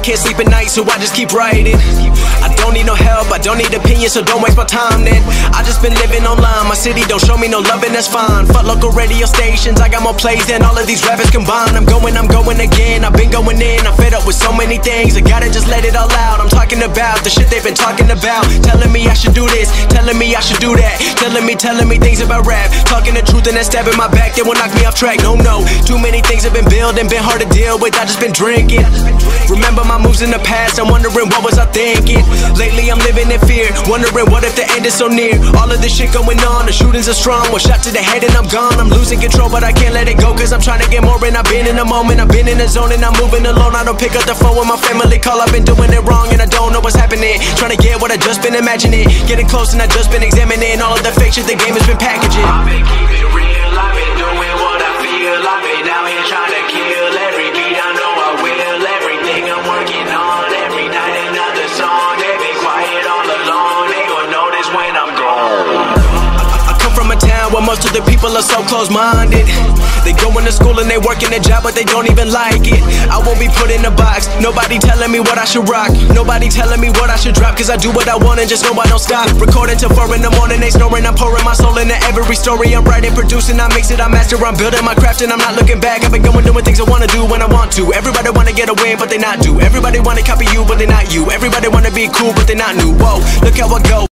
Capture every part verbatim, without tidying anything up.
can't sleep at night, so I just keep writing. I don't need no help, I don't need opinions, so don't waste my time then. I just been living online, my city don't show me no love and that's fine. Fuck local radio stations, I got more plays than all of these rappers combined. I'm going, I'm going again, I've been going in, I'm fed up with so many things. I gotta just let it all out, I'm talking about the shit they've been talking about. Telling me I should do this, telling me I should do that. Telling me, telling me things about rap. Talking the truth and then stabbing my back, they will knock me off track. No, no, too many things have been building, been hard to deal with, I just been drinking. Remember my moves in the past, I'm wondering what was I thinking. Lately I'm living in fear, wondering what if the end is so near. All of this shit going on, the shootings are strong. One shot to the head and I'm gone. I'm losing control but I can't let it go, cause I'm trying to get more. And I've been in the moment, I've been in the zone, and I'm moving alone. I don't pick up the phone when my family call, I've been doing it wrong and I don't know what's happening. Trying to get what I just been imagining, getting close and I just been examining all of the fake shit the game has been packaging. I've been keeping real, I've been doing what I feel. I've been out here trying to kill every beat, I know I will. Everything I'm working on, every night another song. They been quiet all along, they gon' notice when I'm gone. I come from a town where most of the people are so close-minded. They going to school and they working a job but they don't even like it. I won't be put in a box, nobody telling me what I should rock. Nobody telling me what I should drop, cause I do what I want and just know I don't stop. Recording till four in the morning, they snoring, I'm pouring my soul into every story. I'm writing, producing, I mix it, I master, I'm building my craft and I'm not looking back. I've been going doing things I wanna do when I want to. Everybody wanna get away but they not do. Everybody wanna copy you but they not you. Everybody wanna be cool but they not new. Whoa, look how I go.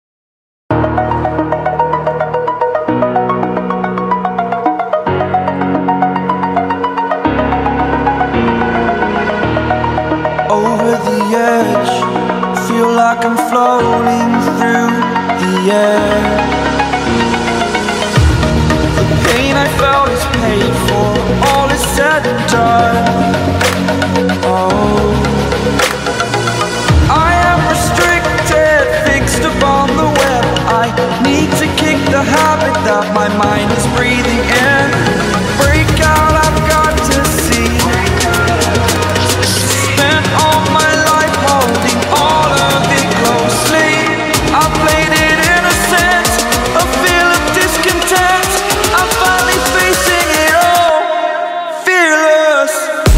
Over the edge, feel like I'm floating through the air. The pain I felt is paid for, all is said and done. Oh, I am restricted, fixed upon the web. I need to kick the habit that my mind is breathing in. Break out, I've got to see. Spent all my life holding all of it closely. I played it innocent, a feel of discontent. I'm finally facing it all, fearless.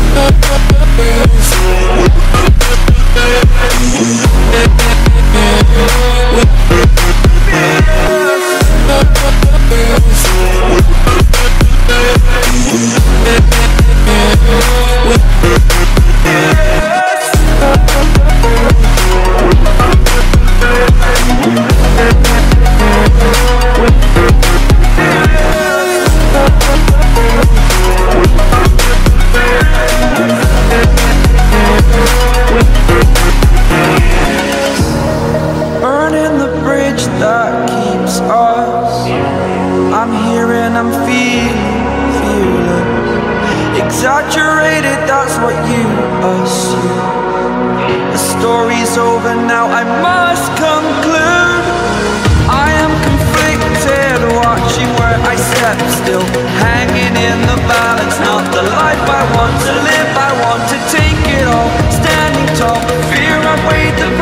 Burning the bridge that keeps us. I'm here and I'm feeling fearless. Exaggerated, that's what you assume. The story's over now, I must conclude. I am conflicted, watching where I step still, hanging in the balance. Not the life I want to live, I want to take it all. Standing tall, fear I weighed the